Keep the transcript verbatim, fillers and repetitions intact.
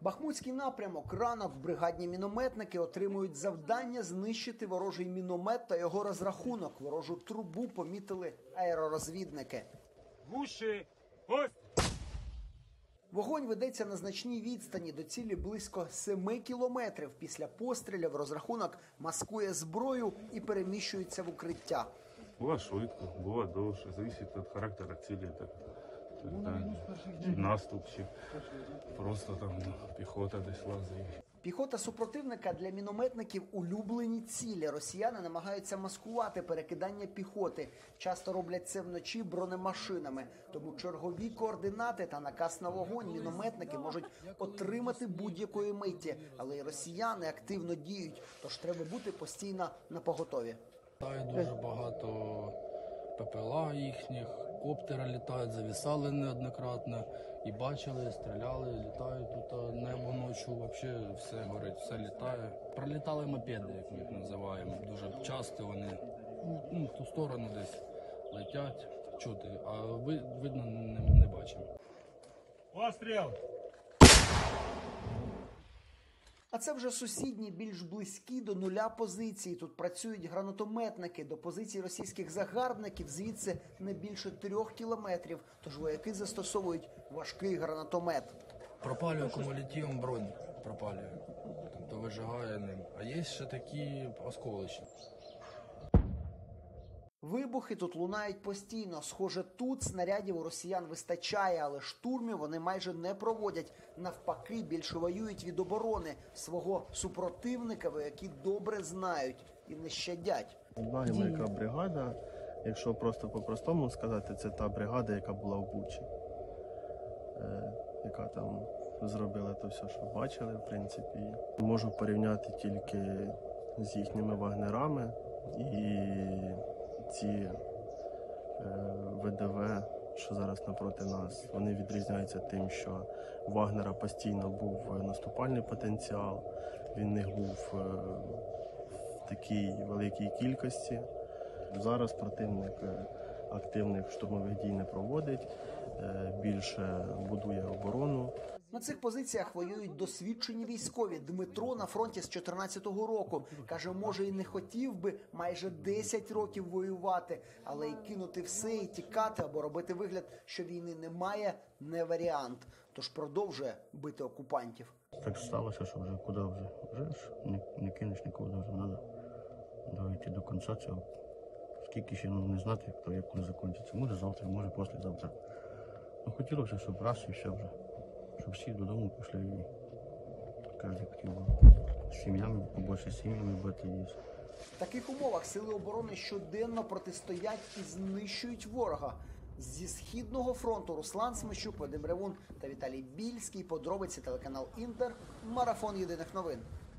Бахмутський напрямок. Ранок бригадні мінометники отримують завдання знищити ворожий міномет та його розрахунок. Ворожу трубу помітили аеророзвідники. Гуші! Ось! Вогонь ведеться на значній відстані, до цілі близько семи кілометрів. Після пострілів розрахунок маскує зброю і переміщується в укриття. Була швидко, була довше, залежить від характеру цілі. Так, чи наступ, чи просто там піхота десь лазить. Піхота супротивника для мінометників – улюблені цілі. Росіяни намагаються маскувати перекидання піхоти. Часто роблять це вночі бронемашинами. Тому чергові координати та наказ на вогонь мінометники можуть отримати будь-якої миті. Але й росіяни активно діють, тож треба бути постійно напоготові. Літає дуже багато ППЛА їхніх, коптери літають, завісали неоднократно. І бачили, стріляли, літають тут небо ночі, взагалі все горить, все літає. Пролітали мопеди, як ми їх називаємо. Дуже часто вони ну, в ту сторону десь летять, чути, а ви, видно не, не бачимо. Постріл! А це вже сусідні, більш близькі до нуля позиції. Тут працюють гранатометники. До позицій російських загарбників звідси не більше трьох кілометрів. Тож вояки застосовують важкий гранатомет. Пропалює кумулятивом бронь, пропалює, тобто вижигає ним. А є ще такі осколочні. Вибухи тут лунають постійно. Схоже, тут снарядів у росіян вистачає, але штурмів вони майже не проводять. Навпаки, більше воюють від оборони. Свого супротивника вояки добре знають і не щадять. Знаємо, яка бригада. Якщо просто по-простому сказати, це та бригада, яка була в Бучі. Е, яка там зробила те все, що бачили, в принципі. Можу порівняти тільки з їхніми вагнерами і ці е, ВДВ, що зараз напроти нас, вони відрізняються тим, що у Вагнера постійно був наступальний потенціал, він в них був е, в такій великій кількості. Зараз противник активних штурмових дій не проводить, е, більше будує оборону. На цих позиціях воюють досвідчені військові. Дмитро на фронті з чотирнадцятого року. Каже, може і не хотів би майже десять років воювати, але й кинути все і тікати або робити вигляд, що війни немає, не варіант. Тож продовжує бити окупантів. Так сталося, що вже куди вже? Вже ж не, не кинеш нікого, вже треба дойти до кінця цього. Скільки ще ну, не знати, як то, як коли закінчиться. Може завтра, може післязавтра. Ну хотілося, щоб раз і все вже. Щоб всі додому пішли і кожен хотів з сім'ями, побільше з сім'ями бути є. В таких умовах сили оборони щоденно протистоять і знищують ворога. Зі Східного фронту Руслан Смещук, Вадим Ревун та Віталій Більський. Подробиці телеканал Інтер. Марафон єдиних новин.